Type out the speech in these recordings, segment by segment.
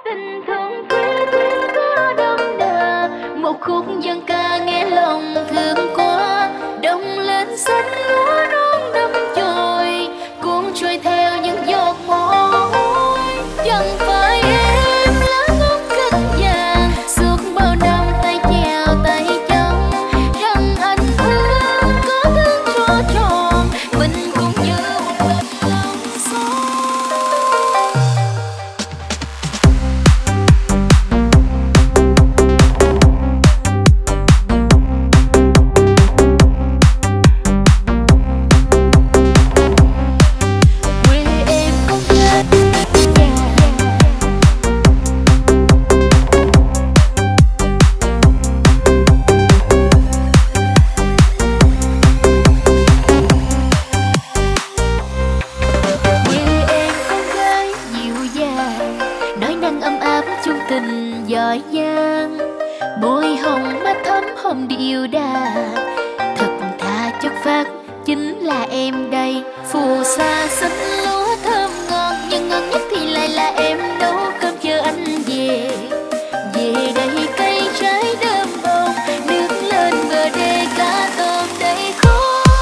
tình thương quên có đong đưa một khúc dân ca nghe lòng thương quá, đông lên xanh lúa non đâm chồi cuốn trôi theo những giọt môi. Chẳng phải em lá ngón cánh vàng suốt bao năm tay chèo tay chân, rằng anh thương có thương cho tròn mình cũng như một lòng son. Giỏi giang môi hồng mắt thắm hồng điệu đà, thật thà chất phác chính là em đây. Phù sa xanh lúa thơm ngon nhưng ngon nhất thì lại là em nấu cơm chờ anh về. Về đây cây trái đơm bông nước lên bờ đê cá tôm đầy khô.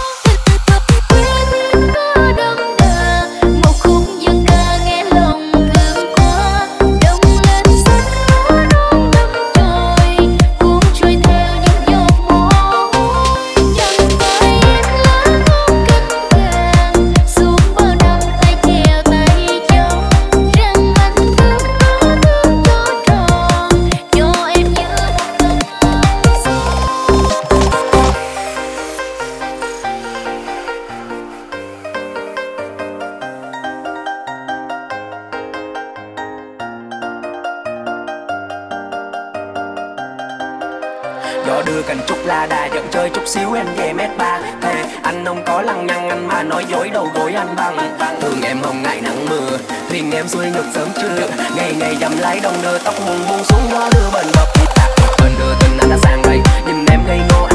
Gió đưa cành trúc la đà dẫn chơi chút xíu em về mét ba. Thề anh không có lăng nhăng anh mà nói dối đầu gối anh bằng. Thường em không ngại nắng mưa thuyền em xuôi ngược sớm trưa. Ngày ngày dầm lái đông đưa tóc buông buông xuống gió đưa bần bập. Bên đưa tình anh đã sang đây nhìn em ngây ngô.